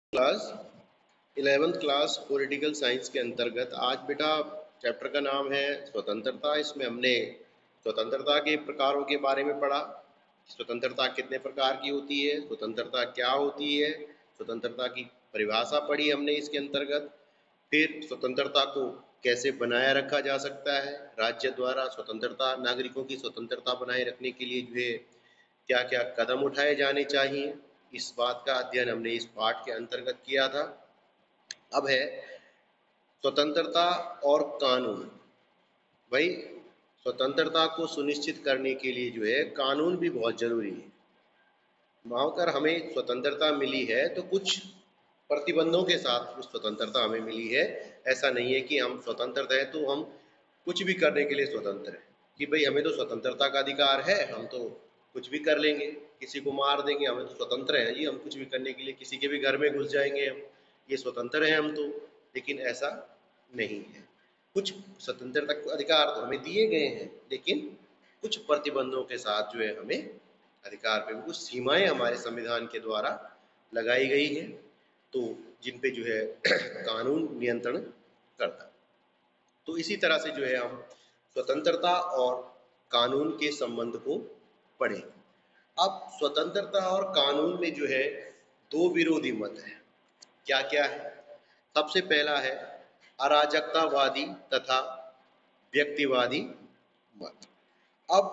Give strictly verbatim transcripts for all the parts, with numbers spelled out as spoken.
Class eleventh class political science के अंतर्गत आज बेटा चैप्टर का नाम है स्वतंत्रता। इसमें हमने स्वतंत्रता के प्रकारों के बारे में पढ़ा। स्वतंत्रता कितने प्रकार की होती है, स्वतंत्रता क्या होती है, स्वतंत्रता की परिभाषा पढ़ी हमने इसके अंतर्गत। फिर स्वतंत्रता को कैसे बनाए रखा जा सकता है, राज्य द्वारा स्वतंत्रता, नागरिकों की स्वतंत्रता बनाए रखने के लिए जो है क्या क्या कदम उठाए जाने चाहिए, इस बात का अध्ययन हमने इस पाठ के अंतर्गत किया था। अब है स्वतंत्रता और कानून। भाई, स्वतंत्रता को सुनिश्चित करने के लिए जो है कानून भी बहुत जरूरी है। मानकर हमें स्वतंत्रता मिली है तो कुछ प्रतिबंधों के साथ उस स्वतंत्रता हमें मिली है। ऐसा नहीं है कि हम स्वतंत्र हैं तो हम कुछ भी करने के लिए स्वतंत्र हैं कि भाई हमें तो स्वतंत्रता का अधिकार है, हम तो कुछ भी कर लेंगे, किसी को मार देंगे, हमें तो स्वतंत्र है जी, हम कुछ भी करने के लिए किसी के भी घर में घुस जाएंगे, हम ये स्वतंत्र हैं हम तो। लेकिन ऐसा नहीं है। कुछ स्वतंत्रता के अधिकार तो हमें दिए गए हैं, लेकिन कुछ प्रतिबंधों के साथ जो है हमें अधिकार पे कुछ सीमाएं हमारे संविधान के द्वारा लगाई गई है, तो जिन पे जो है कानून नियंत्रण करता है। तो इसी तरह से जो है हम स्वतंत्रता और कानून के संबंध को पढ़ें। अब स्वतंत्रता और कानून में जो है दो विरोधी मत है। क्या क्या है? सबसे पहला है अराजकतावादी तथा व्यक्तिवादी मत। अब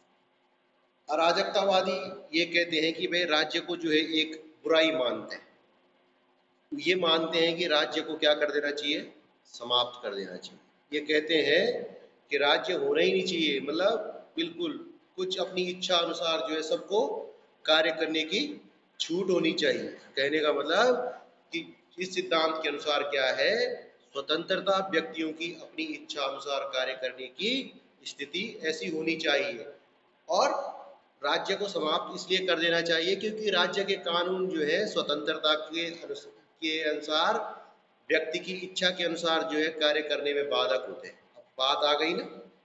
अराजकतावादी ये कहते हैं कि भाई राज्य को जो है एक बुराई मानते हैं, ये मानते हैं कि राज्य को क्या कर देना चाहिए, समाप्त कर देना चाहिए। ये कहते हैं कि राज्य होना ही नहीं चाहिए, मतलब बिल्कुल कुछ अपनी इच्छा अनुसार जो है सबको कार्य करने की छूट होनी चाहिए। कहने का मतलब कि इस सिद्धांत के अनुसार क्या है, स्वतंत्रता व्यक्तियों की अपनी इच्छा अनुसार कार्य करने की स्थिति ऐसी होनी चाहिए, और राज्य को समाप्त इसलिए कर देना चाहिए क्योंकि राज्य के कानून जो है स्वतंत्रता के के अनुसार व्यक्ति की इच्छा के अनुसार जो है कार्य करने में बाधक होते हैं। अब बात आ गई ना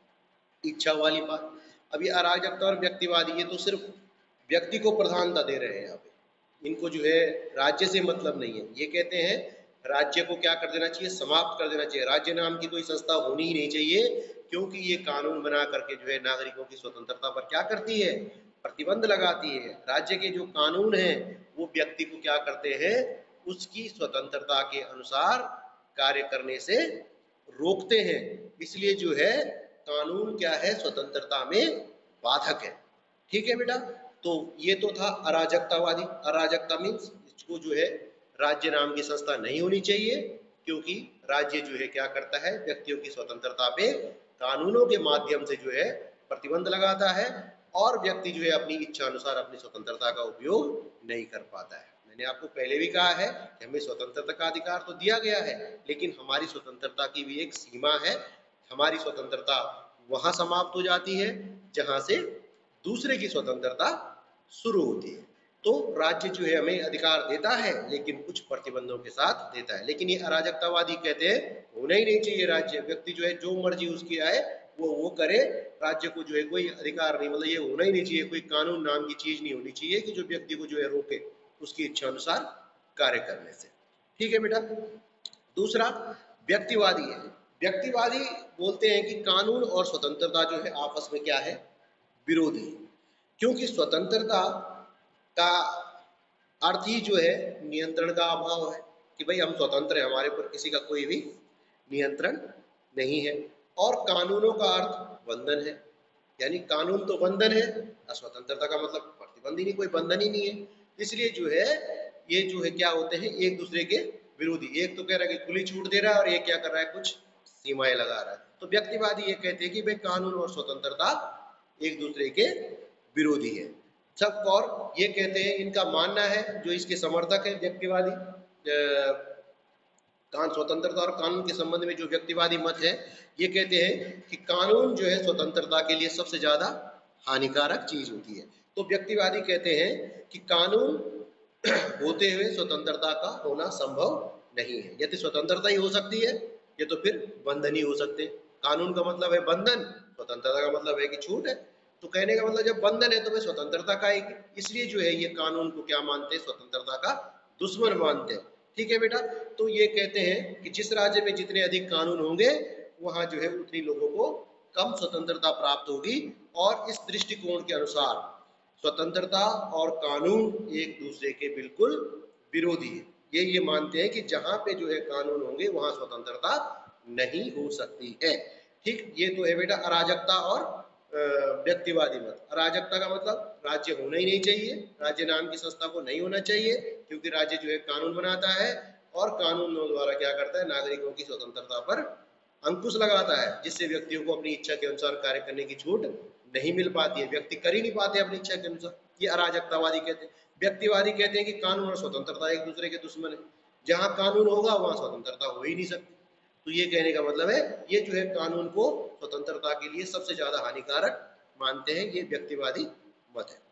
इच्छा वाली बात। अब ये अराजकता और व्यक्तिवादी ये तो सिर्फ व्यक्ति को प्रधानता दे रहे हैं। यहाँ पे इनको जो है राज्य से मतलब नहीं है। ये कहते हैं राज्य को क्या कर देना चाहिए, समाप्त कर देना चाहिए, राज्य नाम की कोई संस्था होनी ही नहीं चाहिए, क्योंकि ये कानून बना करके जो है नागरिकों की स्वतंत्रता पर क्या करती है, प्रतिबंध लगाती है। राज्य के जो कानून हैं वो व्यक्ति को क्या करते हैं, उसकी स्वतंत्रता के अनुसार कार्य करने से रोकते हैं। इसलिए जो है कानून क्या है, स्वतंत्रता में बाधक है। ठीक है बेटा, तो ये तो था अराजकतावादी। अराजकता मीन्स इसको जो है राज्य नाम की संस्था नहीं होनी चाहिए, क्योंकि राज्य जो है क्या करता है, व्यक्तियों की स्वतंत्रता पे कानूनों के माध्यम से जो है प्रतिबंध लगाता है, और व्यक्ति जो है अपनी इच्छा अनुसार अपनी स्वतंत्रता का उपयोग नहीं कर पाता है। मैंने आपको पहले भी कहा है कि हमें स्वतंत्रता का अधिकार तो दिया गया है, लेकिन हमारी स्वतंत्रता की भी एक सीमा है। हमारी स्वतंत्रता वहां समाप्त हो जाती है जहां से दूसरे की स्वतंत्रता शुरू होती है। तो राज्य जो है हमें अधिकार देता है, लेकिन कुछ प्रतिबंधों के साथ देता है। लेकिन ये अराजकतावादी कहते हैं होना ही नहीं चाहिए राज्य, व्यक्ति जो है जो मर्जी उसकी आए वो वो करे, राज्य को जो है कोई अधिकार नहीं, मतलब ये होना ही नहीं चाहिए, कोई कानून नाम की चीज नहीं होनी चाहिए कि जो व्यक्ति को जो है रोके उसकी इच्छा अनुसार कार्य करने से। ठीक है बेटा। दूसरा व्यक्तिवादी है। व्यक्तिवादी बोलते हैं कि कानून और स्वतंत्रता जो है आपस में क्या है, विरोधी। क्योंकि स्वतंत्रता का अर्थ ही जो है नियंत्रण का अभाव है, कि भाई हम स्वतंत्र हैं, हमारे ऊपर किसी का कोई भी नियंत्रण नहीं है। और कानूनों का अर्थ बंधन है, यानी कानून तो बंधन है, स्वतंत्रता का मतलब प्रतिबंध ही नहीं, कोई बंधन ही नहीं है। इसलिए जो है ये जो है क्या होते हैं, एक दूसरे के विरोधी। एक तो कह रहा है कि खुली छूट दे रहा है, और एक क्या कर रहा है, कुछ सीमाएं लगा रहा है। तो व्यक्तिवादी ये कहते हैं कि भाई कानून और स्वतंत्रता एक दूसरे के विरोधी है। सब और ये कहते हैं, इनका मानना है, जो इसके समर्थक है व्यक्तिवादी कान स्वतंत्रता और कानून के संबंध में जो व्यक्तिवादी मत है, ये कहते हैं कि कानून जो है स्वतंत्रता के लिए सबसे ज्यादा हानिकारक चीज होती है। तो व्यक्तिवादी कहते हैं कि कानून होते हुए स्वतंत्रता का होना संभव नहीं है। यदि स्वतंत्रता ही हो सकती है, ये तो फिर बंधन ही हो सकते हैं। कानून का मतलब है बंधन, स्वतंत्रता का मतलब है कि छूट है। तो कहने का मतलब जब बंधन है तो भाई स्वतंत्रता का है, इसलिए जो है ये कानून को क्या मानते हैं, स्वतंत्रता का दुश्मन मानते हैं। ठीक है बेटा, तो ये कहते हैं कि जिस राज्य में जितने अधिक कानून होंगे वहां जो है उतनी लोगों को कम स्वतंत्रता प्राप्त होगी। और इस दृष्टिकोण के अनुसार स्वतंत्रता और कानून एक दूसरे के बिल्कुल विरोधी है। ये ये मानते हैं कि जहां पे जो है कानून होंगे वहां स्वतंत्रता नहीं हो सकती है। ठीक, ये तो है बेटा अराजकता और व्यक्तिवादी मत। अराजकता का मतलब राज्य होना ही नहीं चाहिए, राज्य नाम की संस्था को नहीं होना चाहिए, क्योंकि राज्य जो है कानून बनाता है और कानूनों द्वारा क्या करता है, नागरिकों की स्वतंत्रता पर अंकुश लगाता है, जिससे व्यक्तियों को अपनी इच्छा के अनुसार कार्य करने की छूट नहीं मिल पाती है, व्यक्ति कर ही नहीं पाते अपनी इच्छा के अनुसार। ये अराजकतावादी कहते हैं। व्यक्तिवादी कहते हैं कि कानून और स्वतंत्रता एक दूसरे के दुश्मन है, जहां कानून होगा वहां स्वतंत्रता हो ही नहीं सकती। तो ये कहने का मतलब है ये जो है कानून को स्वतंत्रता के लिए सबसे ज्यादा हानिकारक मानते हैं, ये व्यक्तिवादी मत है।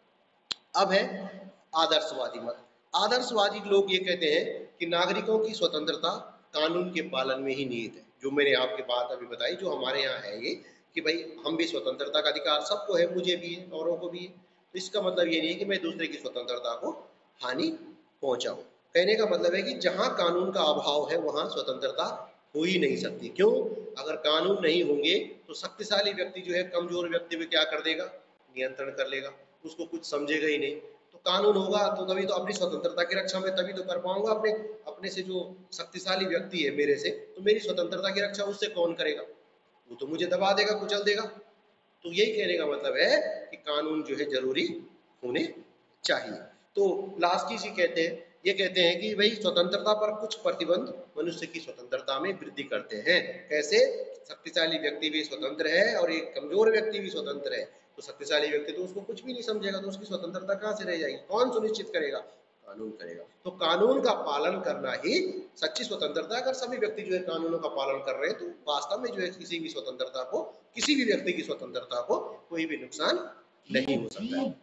अब है आदर्शवादी मत। आदर्शवादी लोग ये कहते हैं कि नागरिकों की स्वतंत्रता कानून के पालन में ही निहित है। जो मैंने आपकी बात अभी बताई, जो हमारे यहाँ है ये कि भाई हम भी स्वतंत्रता का अधिकार सबको है, मुझे भी है, औरों को भी है। तो इसका मतलब ये नहीं है कि मैं दूसरे की स्वतंत्रता को हानि पहुंचाऊं। कहने का मतलब है कि जहां कानून का अभाव है वहां स्वतंत्रता हो ही नहीं सकती। क्यों? अगर कानून नहीं होंगे तो शक्तिशाली व्यक्ति जो है कमजोर व्यक्ति पे क्या कर देगा, नियंत्रण कर लेगा, उसको कुछ समझेगा ही नहीं। तो कानून होगा तो तभी तो अपनी स्वतंत्रता की रक्षा में तभी तो कर पाऊंगा। अपने अपने से जो शक्तिशाली व्यक्ति है मेरे से, तो मेरी स्वतंत्रता की रक्षा उससे कौन करेगा, वो तो मुझे दबा देगा, कुचल देगा। तो यही कहने का मतलब है कि कानून जो है जरूरी होने चाहिए। तो लास्ट जी कहते हैं, ये कहते हैं कि भाई स्वतंत्रता पर कुछ प्रतिबंध मनुष्य की स्वतंत्रता में वृद्धि करते हैं। कैसे? शक्तिशाली व्यक्ति भी स्वतंत्र है और एक कमजोर व्यक्ति भी स्वतंत्र है। तो शक्तिशाली व्यक्ति तो उसको कुछ भी नहीं समझेगा, तो उसकी स्वतंत्रता कहां से रह जाएगी? कौन सुनिश्चित करेगा? कानून करेगा। तो कानून का पालन करना ही सच्ची स्वतंत्रता। अगर सभी व्यक्ति जो है कानूनों का पालन कर रहे हैं तो वास्तव में जो है किसी भी स्वतंत्रता को, किसी भी व्यक्ति की स्वतंत्रता को कोई भी नुकसान नहीं हो सकता है।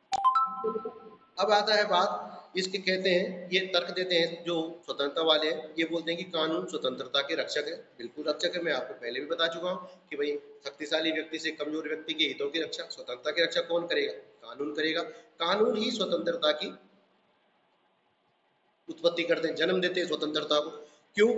अब आता है बात इसके, कहते हैं ये तर्क देते हैं जो स्वतंत्रता वाले हैं, ये बोलते हैं कि कानून स्वतंत्रता के रक्षक है। बिल्कुल रक्षक है, मैं आपको पहले भी बता चुका हूँ कि भाई शक्तिशाली व्यक्ति से कमजोर व्यक्ति के हितों की रक्षा, स्वतंत्रता की रक्षा कौन करेगा? कानून करेगा। कानून ही स्वतंत्रता की उत्पत्ति करते हैं, जन्म देते हैं स्वतंत्रता को। क्यों?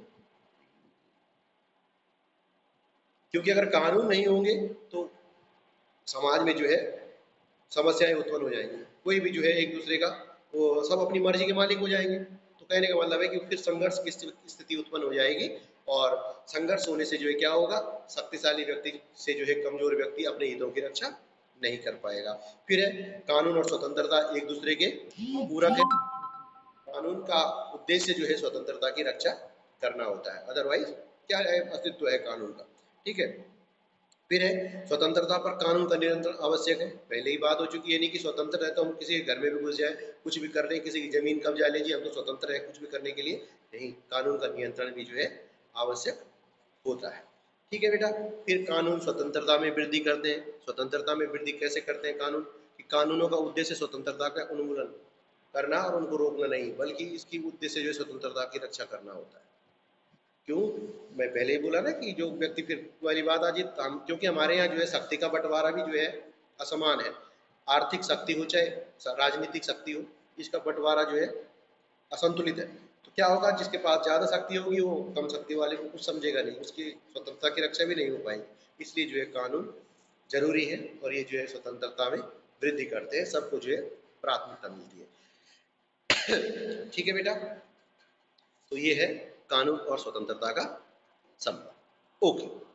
क्योंकि अगर कानून नहीं होंगे तो समाज में जो है समस्याएं उत्पन्न हो जाएंगी। कोई भी जो है एक दूसरे का, वो सब अपनी मर्जी के मालिक हो जाएंगे। तो कहने का मतलब है कि फिर संघर्ष की स्थिति उत्पन्न हो जाएगी, और संघर्ष होने से जो है क्या होगा, शक्तिशाली व्यक्ति से जो है कमजोर व्यक्ति अपने हितों की रक्षा नहीं कर पाएगा। फिर है कानून और स्वतंत्रता एक दूसरे के पूरक है। कानून का उद्देश्य जो है स्वतंत्रता की रक्षा करना होता है, अदरवाइज क्या है, अस्तित्व है कानून का। ठीक है। फिर है स्वतंत्रता पर कानून का नियंत्रण आवश्यक है। पहले ही बात हो चुकी है, नहीं कि स्वतंत्र है तो हम किसी के घर में भी घुस जाए, कुछ भी कर रहे हैं, किसी की जमीन कब्जा लीजिए, हम तो स्वतंत्र है कुछ भी करने के लिए नहीं। कानून का नियंत्रण भी जो है आवश्यक होता है। ठीक है बेटा। फिर कानून स्वतंत्रता में वृद्धि करते हैं। स्वतंत्रता में वृद्धि कैसे करते हैं कानून? कि कानूनों का उद्देश्य स्वतंत्रता का उन्मूलन करना और उनको रोकना नहीं, बल्कि इसकी उद्देश्य जो है स्वतंत्रता की रक्षा करना होता है। क्यों? मैं पहले ही बोला ना कि जो व्यक्ति, फिर वाली बात आज, क्योंकि हमारे यहाँ जो है शक्ति का बंटवारा भी जो है असमान है। आर्थिक शक्ति हो चाहे राजनीतिक शक्ति हो, इसका बंटवारा जो है असंतुलित है। तो क्या होगा, जिसके पास ज्यादा शक्ति होगी वो कम शक्ति वाले को कुछ समझेगा नहीं, उसकी स्वतंत्रता की रक्षा भी नहीं हो पाएगी। इसलिए जो है कानून जरूरी है, और ये जो है स्वतंत्रता में वृद्धि करते हैं, सबको जो है प्राथमिकता मिलती है। ठीक है बेटा, तो ये है कानून और स्वतंत्रता का संबंध। ओके।